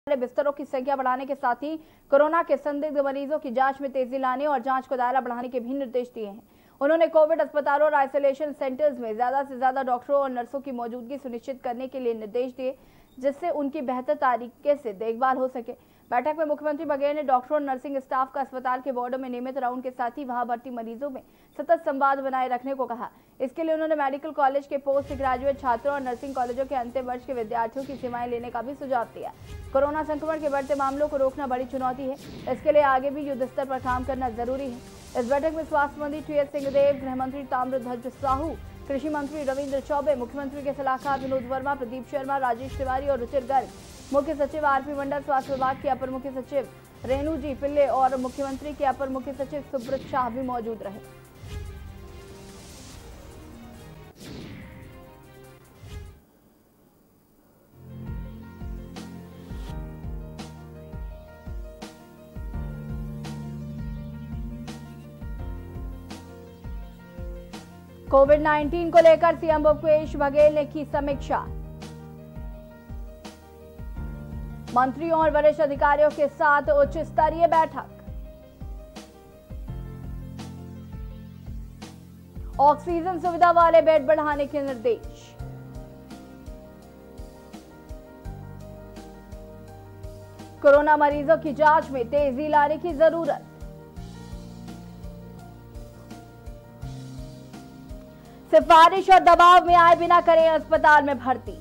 बिस्तरों की संख्या बढ़ाने के साथ ही कोरोना के संदिग्ध मरीजों की जांच में तेजी लाने और जांच को दायरा बढ़ाने के भी निर्देश दिए हैं। उन्होंने कोविड अस्पतालों और आइसोलेशन सेंटर्स में ज्यादा से ज्यादा डॉक्टरों और नर्सों की मौजूदगी सुनिश्चित करने के लिए निर्देश दिए, जिससे उनकी बेहतर तरीके से देखभाल हो सके। बैठक में मुख्यमंत्री बघेल ने डॉक्टरों और नर्सिंग स्टाफ का अस्पताल के वार्डों में नियमित राउंड के साथ ही वहां भर्ती मरीजों में सतत संवाद बनाए रखने को कहा। इसके लिए उन्होंने मेडिकल कॉलेज के पोस्ट ग्रेजुएट छात्रों और नर्सिंग कॉलेजों के अंतिम वर्ष के विद्यार्थियों की सेवाएं लेने का भी सुझाव दिया। कोरोना संक्रमण के बढ़ते मामलों को रोकना बड़ी चुनौती है, इसके लिए आगे भी युद्ध स्तर पर काम करना जरूरी है। इस बैठक में स्वास्थ्य मंत्री टी एस सिंहदेव, गृह मंत्री ताम्रध्वज साहू, कृषि मंत्री रविंद्र चौबे, मुख्यमंत्री के सलाहकार विनोद वर्मा, प्रदीप शर्मा, राजेश तिवारी और रुचिर गर्ग, मुख्य सचिव आरपी मंडल, स्वास्थ्य विभाग के अपर मुख्य सचिव रेणु जी पिल्ले और मुख्यमंत्री के अपर मुख्य सचिव सुब्रत शाह भी मौजूद रहे। कोविड-19 को लेकर सीएम भूपेश बघेल ने की समीक्षा। मंत्रियों और वरिष्ठ अधिकारियों के साथ उच्च स्तरीय बैठक। ऑक्सीजन सुविधा वाले बेड बढ़ाने के निर्देश। कोरोना मरीजों की जांच में तेजी लाने की जरूरत। सिफारिश और दबाव में आए बिना करें अस्पताल में भर्ती।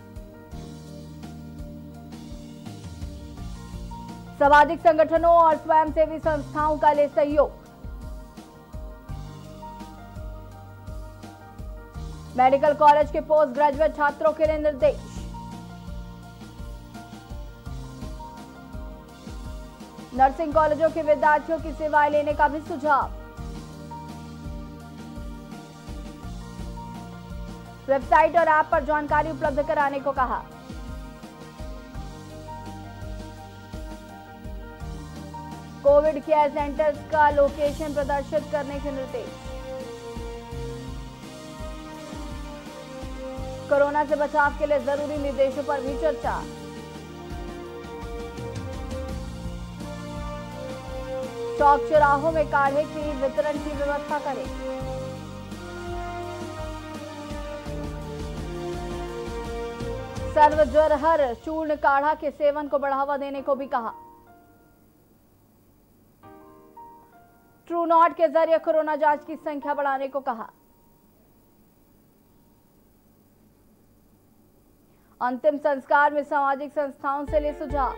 सामाजिक संगठनों और स्वयंसेवी संस्थाओं का ले सहयोग। मेडिकल कॉलेज के पोस्ट ग्रेजुएट छात्रों के लिए निर्देश। नर्सिंग कॉलेजों के विद्यार्थियों की सेवाएं लेने का भी सुझाव। वेबसाइट और ऐप पर जानकारी उपलब्ध कराने को कहा। कोविड केयर सेंटर्स का लोकेशन प्रदर्शित करने के निर्देश। कोरोना से बचाव के लिए जरूरी निर्देशों पर भी चर्चा। चौक चौराहों में काढ़े की वितरण की व्यवस्था करें। सर्वज्वरहर चूर्ण काढ़ा के सेवन को बढ़ावा देने को भी कहा। ट्रू नॉट के जरिए कोरोना जांच की संख्या बढ़ाने को कहा। अंतिम संस्कार में सामाजिक संस्थाओं से ले सुझाव।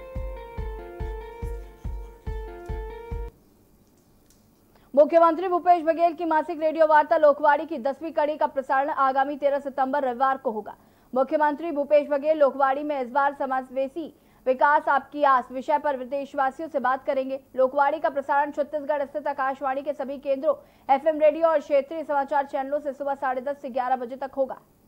मुख्यमंत्री भूपेश बघेल की मासिक रेडियो वार्ता लोकवाणी की 10वीं कड़ी का प्रसारण आगामी 13 सितंबर रविवार को होगा। मुख्यमंत्री भूपेश बघेल लोकवाणी में इस बार समावेशी विकास आपकी आस विषय पर देशवासियों से बात करेंगे। लोकवाणी का प्रसारण छत्तीसगढ़ स्थित आकाशवाणी के सभी केंद्रों, एफएम रेडियो और क्षेत्रीय समाचार चैनलों से सुबह 10:30 से 11 बजे तक होगा।